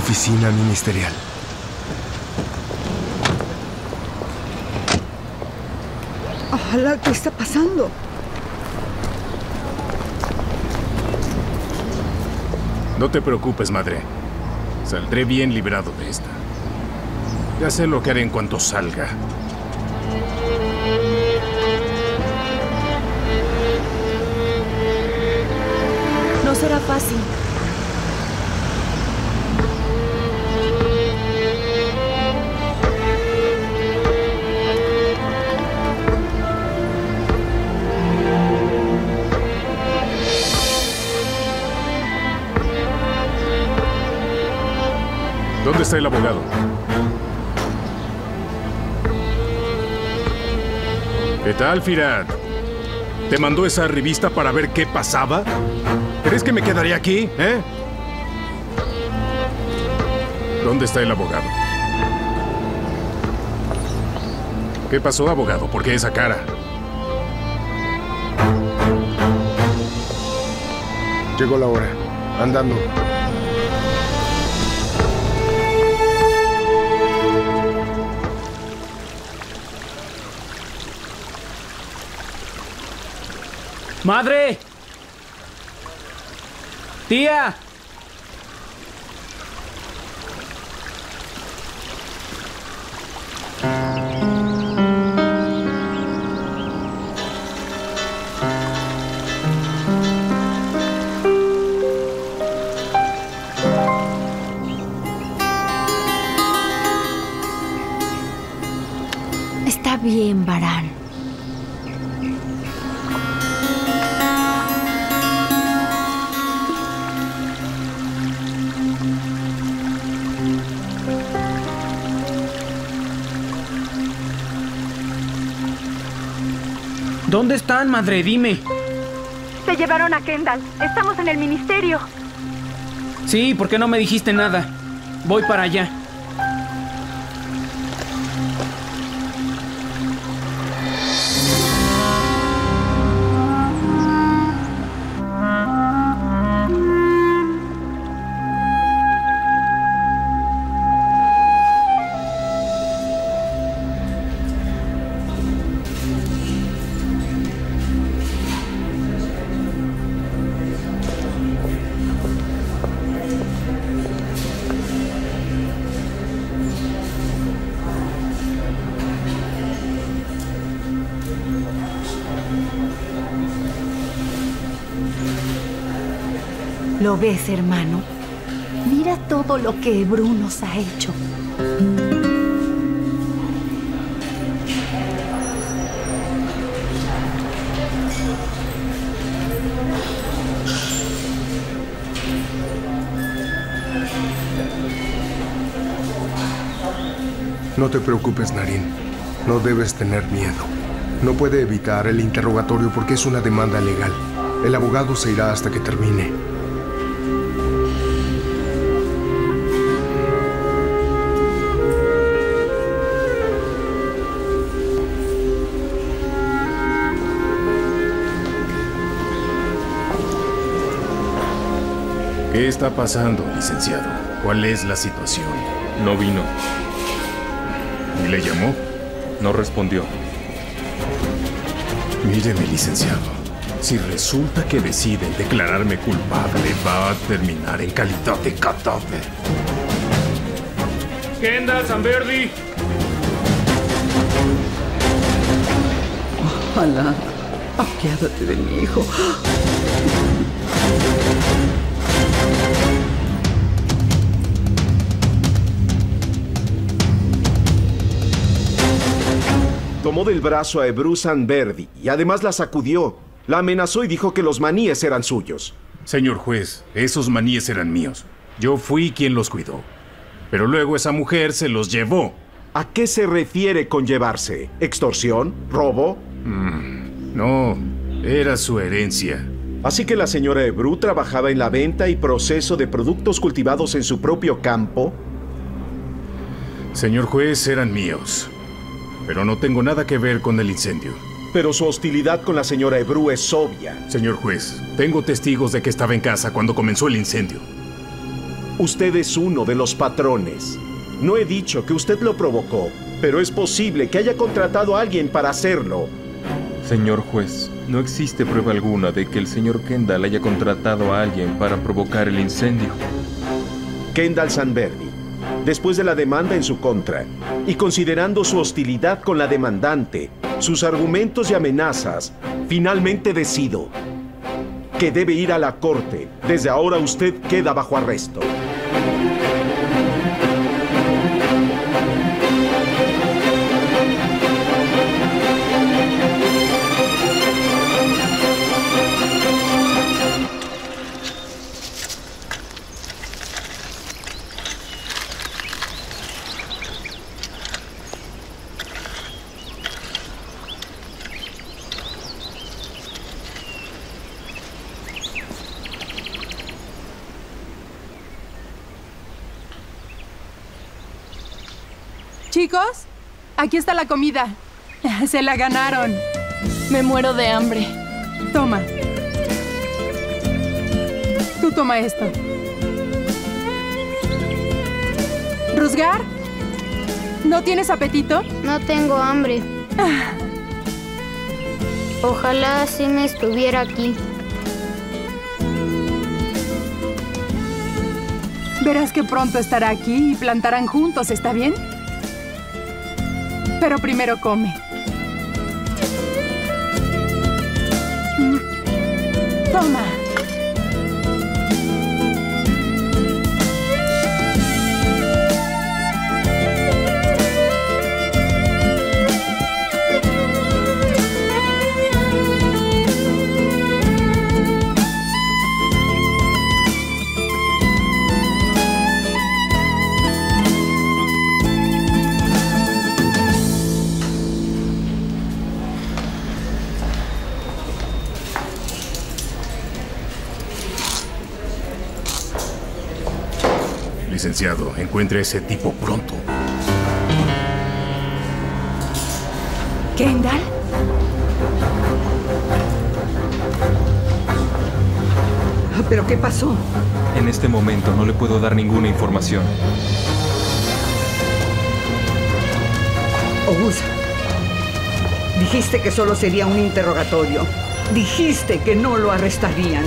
Oficina ministerial. Ojalá, ¿qué está pasando? No te preocupes, madre. Saldré bien librado de esta. Ya sé lo que haré en cuanto salga. No será fácil. ¿Dónde está el abogado? ¿Qué tal, Firat? ¿Te mandó esa revista para ver qué pasaba? ¿Crees que me quedaría aquí, ¿Dónde está el abogado? ¿Qué pasó, abogado? ¿Por qué esa cara? Llegó la hora. Andando. ¡Madre! ¡Tía! Está bien, Varán. ¿Dónde están, madre? Dime. Se llevaron a Kendall. Estamos en el ministerio. Sí, ¿por qué no me dijiste nada? Voy para allá. ¿Lo ves, hermano? Mira todo lo que Hebrú nos ha hecho. No te preocupes, Narín. No debes tener miedo. No puede evitar el interrogatorio porque es una demanda legal. El abogado se irá hasta que termine. ¿Qué está pasando, licenciado? ¿Cuál es la situación? No vino. ¿Y le llamó? No respondió. Míreme, licenciado. Si resulta que deciden declararme culpable, va a terminar en calidad de cadáver. ¡Kendall, Sanverdi! Ojalá. Apiádate de mi hijo. Tomó del brazo a Hebrú Sanverdi y además la sacudió. La amenazó y dijo que los maníes eran suyos. Señor juez, esos maníes eran míos. Yo fui quien los cuidó. Pero luego esa mujer se los llevó. ¿A qué se refiere con llevarse? ¿Extorsión? ¿Robo? No, era su herencia. Así que la señora Hebrú trabajaba en la venta y proceso de productos cultivados en su propio campo. Señor juez, eran míos. Pero no tengo nada que ver con el incendio. Pero su hostilidad con la señora Hebrú es obvia. Señor juez, tengo testigos de que estaba en casa cuando comenzó el incendio. Usted es uno de los patrones. No he dicho que usted lo provocó, pero es posible que haya contratado a alguien para hacerlo. Señor juez, no existe prueba alguna de que el señor Kendall haya contratado a alguien para provocar el incendio. Kendall Sanverdi, después de la demanda en su contra, y considerando su hostilidad con la demandante, sus argumentos y amenazas, finalmente decido que debe ir a la corte. Desde ahora usted queda bajo arresto. Chicos, aquí está la comida. Se la ganaron. Me muero de hambre. Toma. Tú toma esto. ¿Rusgar? ¿No tienes apetito? No tengo hambre. Ojalá Sim estuviera aquí. Verás que pronto estará aquí y plantarán juntos, ¿está bien? Pero primero come. Toma. Licenciado, encuentre a ese tipo pronto. ¿Kendall? ¿Pero qué pasó? En este momento no le puedo dar ninguna información. Oz, dijiste que solo sería un interrogatorio. Dijiste que no lo arrestarían.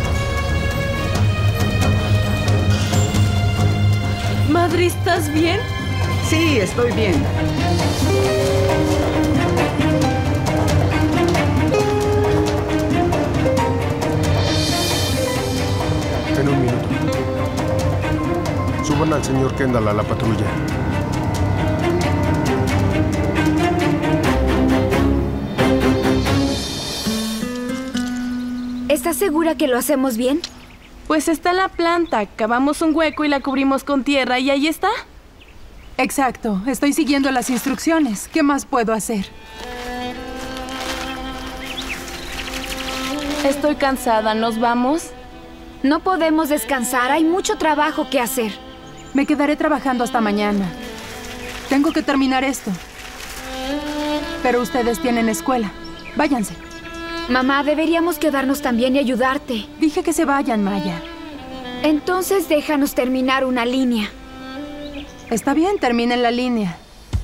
Madre, ¿estás bien? Sí, estoy bien. En un minuto. Suban al señor Kendall a la patrulla. ¿Estás segura que lo hacemos bien? Pues está la planta. Cavamos un hueco y la cubrimos con tierra y ahí está. Exacto. Estoy siguiendo las instrucciones. ¿Qué más puedo hacer? Estoy cansada. ¿Nos vamos? No podemos descansar. Hay mucho trabajo que hacer. Me quedaré trabajando hasta mañana. Tengo que terminar esto. Pero ustedes tienen escuela. Váyanse. Mamá, deberíamos quedarnos también y ayudarte. Dije que se vayan, Maya. Entonces déjanos terminar una línea. Está bien, terminen la línea.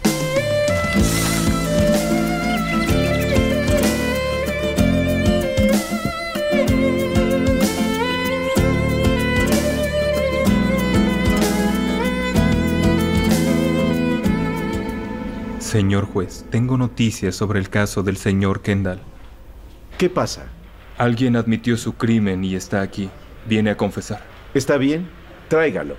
Señor juez, tengo noticias sobre el caso del señor Kendall. ¿Qué pasa? Alguien admitió su crimen y está aquí. Viene a confesar. ¿Está bien? Tráigalo.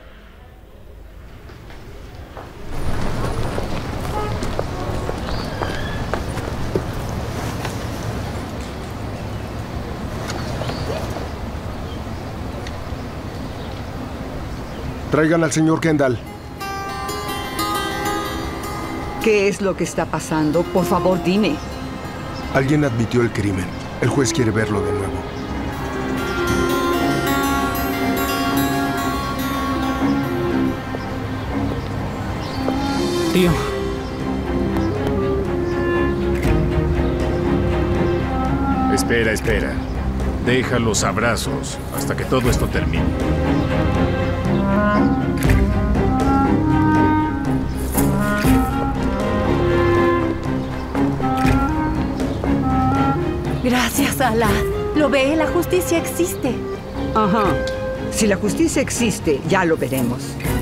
Traigan al señor Kendall. ¿Qué es lo que está pasando? Por favor, dime. Alguien admitió el crimen. El juez quiere verlo de nuevo. Tío. Espera. Deja los abrazos hasta que todo esto termine. Sala. ¿Lo ve? La justicia existe. Ajá. Si la justicia existe, ya lo veremos.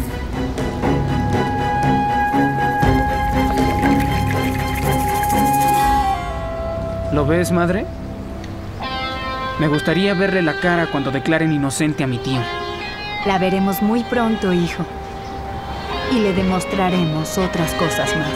¿Lo ves, madre? Me gustaría verle la cara cuando declaren inocente a mi tío. La veremos muy pronto, hijo. Y le demostraremos otras cosas más.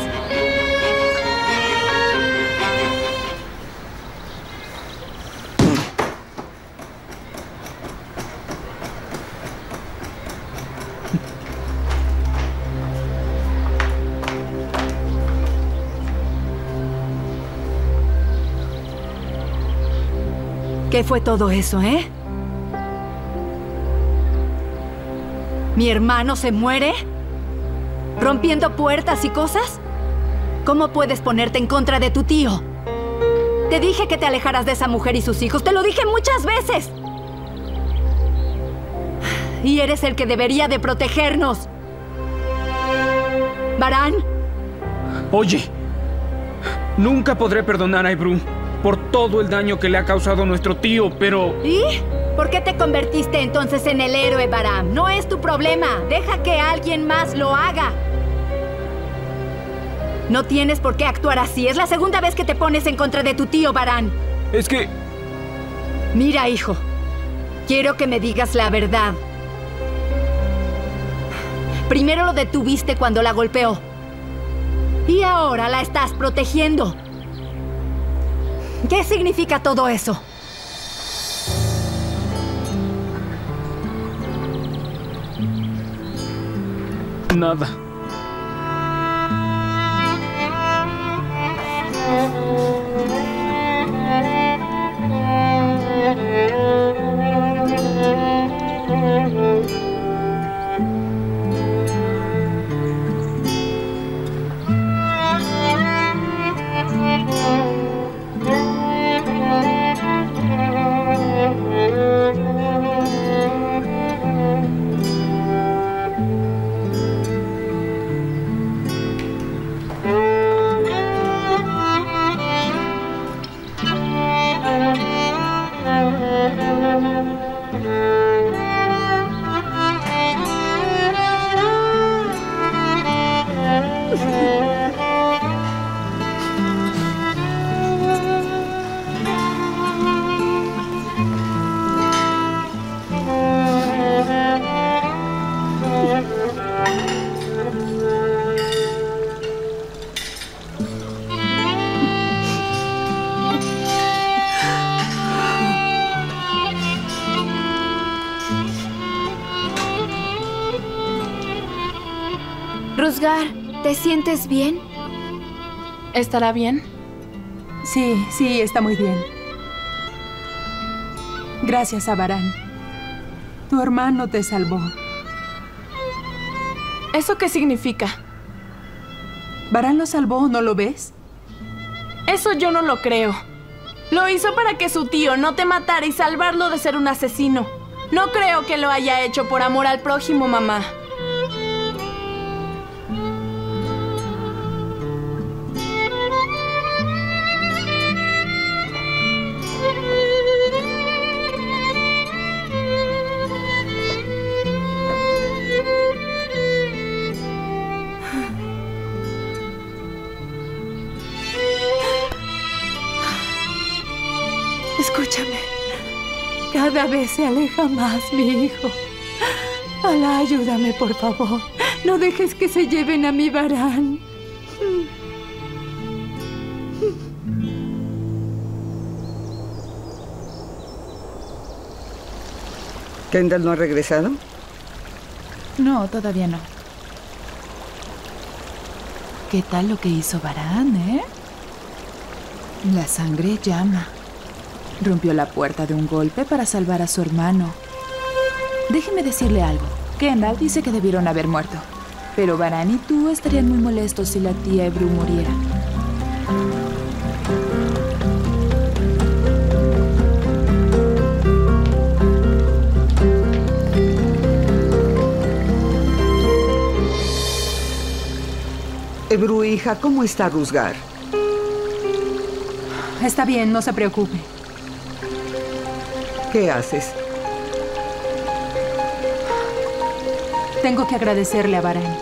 ¿Qué fue todo eso, eh? ¿Mi hermano se muere? ¿Rompiendo puertas y cosas? ¿Cómo puedes ponerte en contra de tu tío? Te dije que te alejaras de esa mujer y sus hijos. ¡Te lo dije muchas veces! Y eres el que debería de protegernos. ¿Varán? Oye, nunca podré perdonar a Ebru por todo el daño que le ha causado nuestro tío, pero... ¿Y? ¿Por qué te convertiste entonces en el héroe, Varán? No es tu problema. Deja que alguien más lo haga. No tienes por qué actuar así. Es la segunda vez que te pones en contra de tu tío, Varán. Es que... Mira, hijo. Quiero que me digas la verdad. Primero lo detuviste cuando la golpeó. Y ahora la estás protegiendo. ¿Qué significa todo eso? Nada. Rusgar, ¿te sientes bien? ¿Estará bien? Sí, está muy bien. Gracias a Varán. Tu hermano te salvó. ¿Eso qué significa? Varán lo salvó, ¿no lo ves? Eso yo no lo creo. Lo hizo para que su tío no te matara y salvarlo de ser un asesino. No creo que lo haya hecho por amor al prójimo, mamá. Escúchame. Cada vez se aleja más mi hijo. Alá, ayúdame, por favor. No dejes que se lleven a mi Varán. ¿Kendall no ha regresado? No, todavía no. ¿Qué tal lo que hizo Varán, eh? La sangre llama. Rompió la puerta de un golpe para salvar a su hermano. Déjeme decirle algo. Kendall dice que debieron haber muerto. Pero Varán y tú estarían muy molestos si la tía Ebru muriera. Ebru, hija, ¿cómo está Rusgar? Está bien, no se preocupe. ¿Qué haces? Tengo que agradecerle a Varán.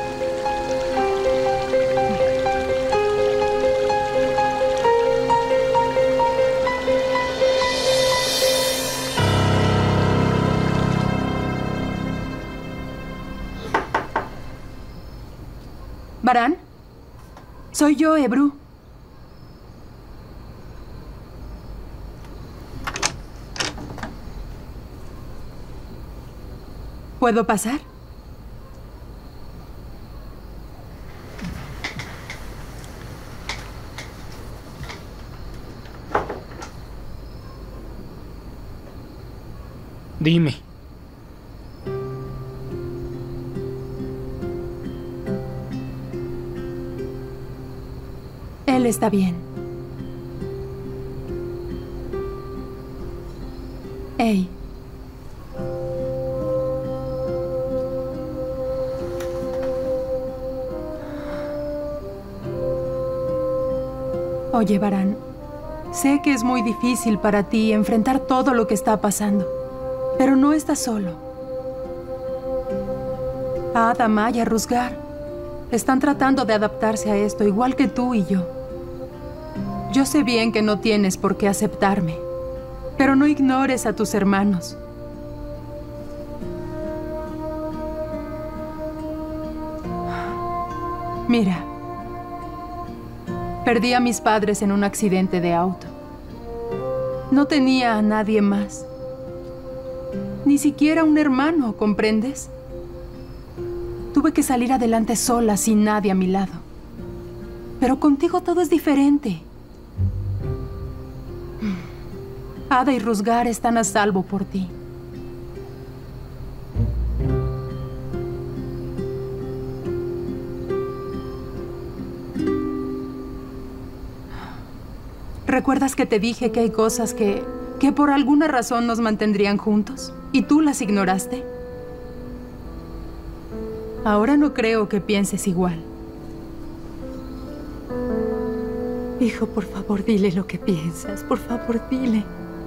¿Varán? Soy yo, Ebru. ¿Puedo pasar? Dime. Él está bien. Hey. Oye, Varán, sé que es muy difícil para ti enfrentar todo lo que está pasando, pero no estás solo. Adama y Rusgar están tratando de adaptarse a esto igual que tú y yo. Yo sé bien que no tienes por qué aceptarme, pero no ignores a tus hermanos. Mira, perdí a mis padres en un accidente de auto. No tenía a nadie más. Ni siquiera un hermano, ¿comprendes? Tuve que salir adelante sola, sin nadie a mi lado. Pero contigo todo es diferente. Ada y Rusgar están a salvo por ti. ¿Recuerdas que te dije que hay cosas que por alguna razón nos mantendrían juntos? ¿Y tú las ignoraste? Ahora no creo que pienses igual. Hijo, por favor, dile lo que piensas. Por favor, dile.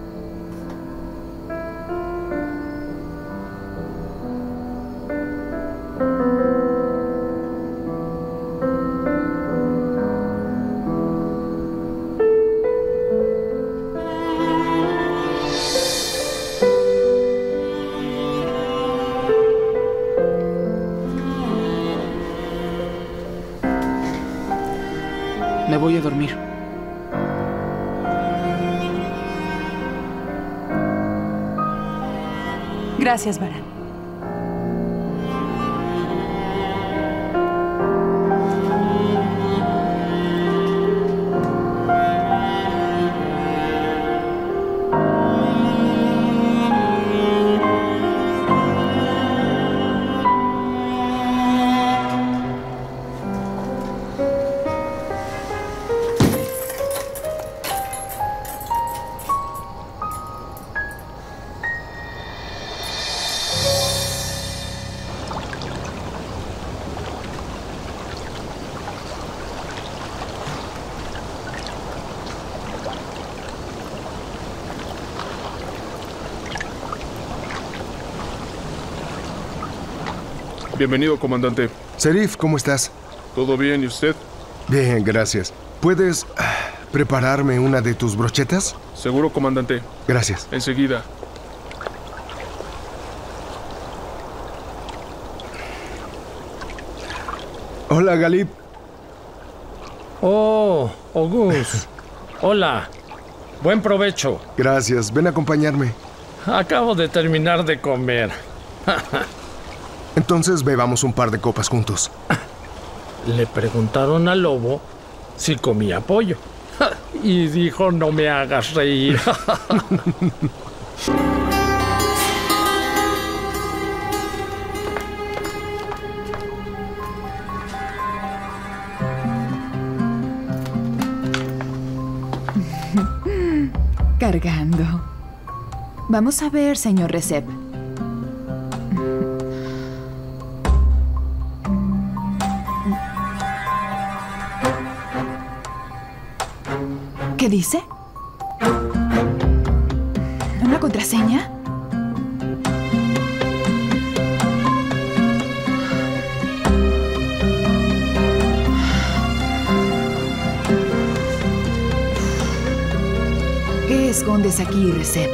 Me voy a dormir. Gracias, Varán. Bienvenido, comandante. Serif, ¿cómo estás? ¿Todo bien? ¿Y usted? Bien, gracias. ¿Puedes prepararme una de tus brochetas? Seguro, comandante. Gracias. Enseguida. Hola, Galip. Oh, Ogus. Hola. Buen provecho. Gracias. Ven a acompañarme. Acabo de terminar de comer. Entonces bebamos un par de copas juntos. Le preguntaron al lobo si comía pollo. Y dijo, no me hagas reír. Cargando. Vamos a ver, señor Recep. ¿Qué dice? Una contraseña? ¿Qué escondes aquí, Recep?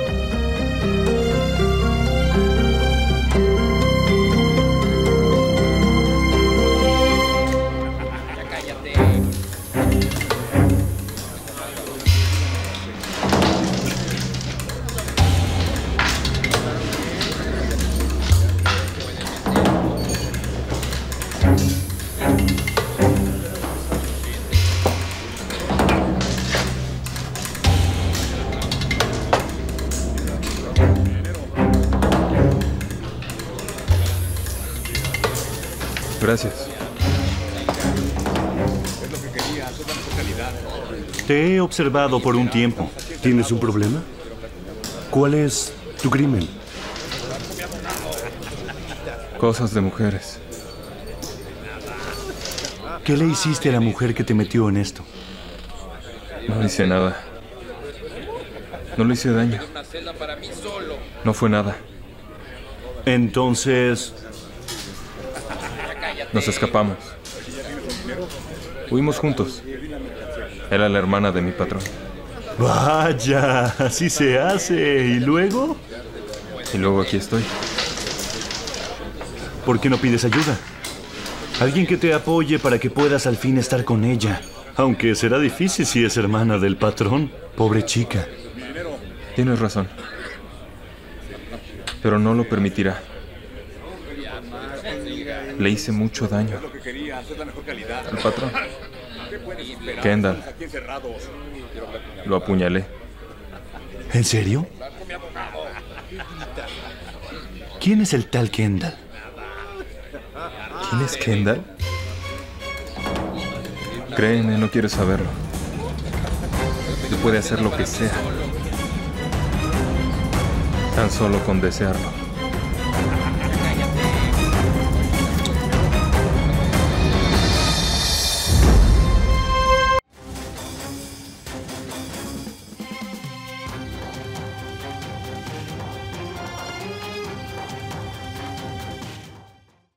Gracias. Te he observado por un tiempo. ¿Tienes un problema? ¿Cuál es tu crimen? Cosas de mujeres. ¿Qué le hiciste a la mujer que te metió en esto? No hice nada. No le hice daño. No fue nada. Entonces... Nos escapamos. Huimos juntos. Era la hermana de mi patrón. Vaya, así se hace. ¿Y luego? Y luego aquí estoy. ¿Por qué no pides ayuda? Alguien que te apoye para que puedas al fin estar con ella. Aunque será difícil si es hermana del patrón. Pobre chica. Tienes razón. Pero no lo permitirá. Le hice mucho daño. El patrón. Kendall. Lo apuñalé. ¿En serio? ¿Quién es el tal Kendall? ¿Quién es Kendall? Créeme, no quieres saberlo. Él puede hacer lo que sea. Tan solo con desearlo.